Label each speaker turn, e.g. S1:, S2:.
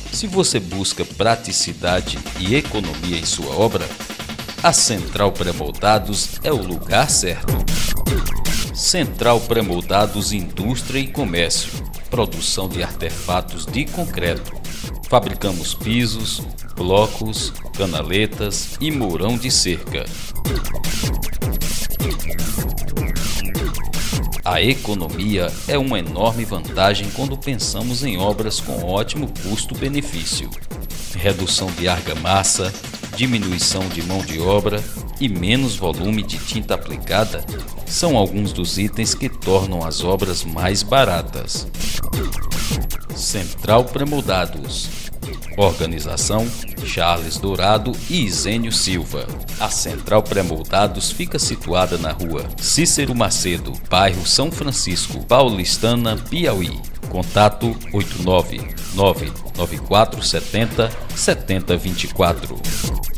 S1: Se você busca praticidade e economia em sua obra, a Central Pré-Moldados é o lugar certo. Central Pré-Moldados Indústria e Comércio. Produção de artefatos de concreto. Fabricamos pisos, blocos, canaletas e mourão de cerca. A economia é uma enorme vantagem quando pensamos em obras com ótimo custo-benefício. Redução de argamassa, diminuição de mão de obra e menos volume de tinta aplicada são alguns dos itens que tornam as obras mais baratas. Central Pré-Moldados. Organização: Charles Dourado e Isênio Silva. A Central Pré-Moldados fica situada na rua Cícero Macedo, bairro São Francisco, Paulistana, Piauí. Contato 89994707024.